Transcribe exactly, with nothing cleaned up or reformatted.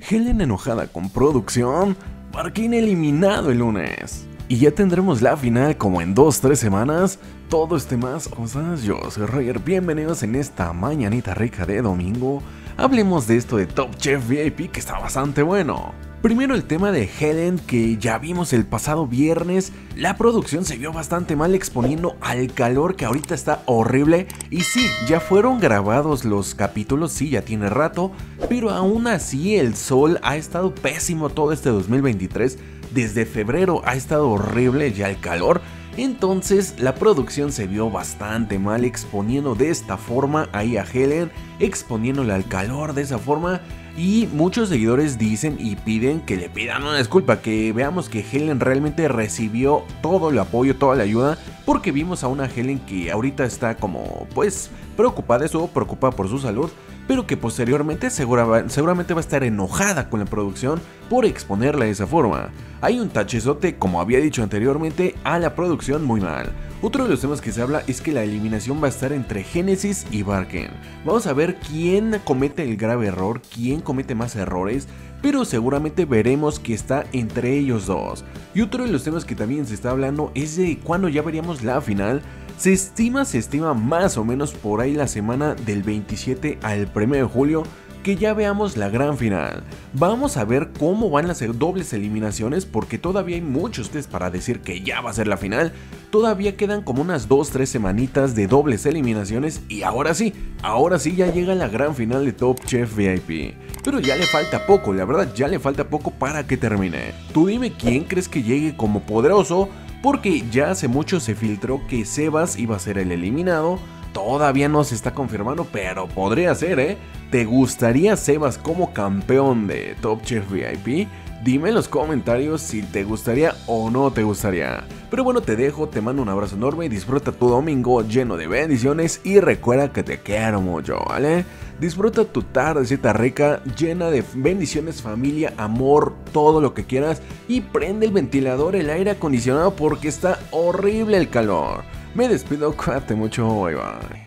Helen enojada con producción, Barquín eliminado el lunes. Y ya tendremos la final como en dos tres semanas. Todo este más cosas, yo soy Roger, bienvenidos en esta mañanita rica de domingo. Hablemos de esto de Top Chef V I P que está bastante bueno. Primero el tema de Helen, que ya vimos el pasado viernes. La producción se vio bastante mal exponiendo al calor que ahorita está horrible. Y sí, ya fueron grabados los capítulos, sí, ya tiene rato. Pero aún así el sol ha estado pésimo todo este dos mil veintitrés. Desde febrero ha estado horrible ya el calor. Entonces la producción se vio bastante mal exponiendo de esta forma ahí a Helen, exponiéndole al calor de esa forma. Y muchos seguidores dicen y piden que le pidan una disculpa, que veamos que Helen realmente recibió todo el apoyo, toda la ayuda, porque vimos a una Helen que ahorita está como pues preocupada, eso, preocupada por su salud, pero que posteriormente segura, seguramente va a estar enojada con la producción por exponerla de esa forma. Hay un tachezote, como había dicho anteriormente, a la producción muy mal. Otro de los temas que se habla es que la eliminación va a estar entre Genesis y Barken. Vamos a ver quién comete el grave error, quién comete más errores, pero seguramente veremos que está entre ellos dos. Y otro de los temas que también se está hablando es de cuándo ya veríamos la final. Se estima, se estima más o menos por ahí la semana del veintisiete al primero de julio que ya veamos la gran final. Vamos a ver cómo van a ser dobles eliminaciones, porque todavía hay muchos test para decir que ya va a ser la final. Todavía quedan como unas dos tres semanitas de dobles eliminaciones y ahora sí, ahora sí ya llega la gran final de Top Chef V I P. Pero ya le falta poco, la verdad ya le falta poco para que termine. Tú dime quién crees que llegue como poderoso, porque ya hace mucho se filtró que Sebas iba a ser el eliminado. Todavía no se está confirmando, pero podría ser, ¿eh? ¿Te gustaría Sebas como campeón de Top Chef V I P? Dime en los comentarios si te gustaría o no te gustaría. Pero bueno, te dejo, te mando un abrazo enorme, disfruta tu domingo lleno de bendiciones y recuerda que te quiero mucho, ¿vale? Disfruta tu tardecita rica, llena de bendiciones, familia, amor, todo lo que quieras. Y prende el ventilador, el aire acondicionado, porque está horrible el calor. Me despido, cuídate mucho, bye bye.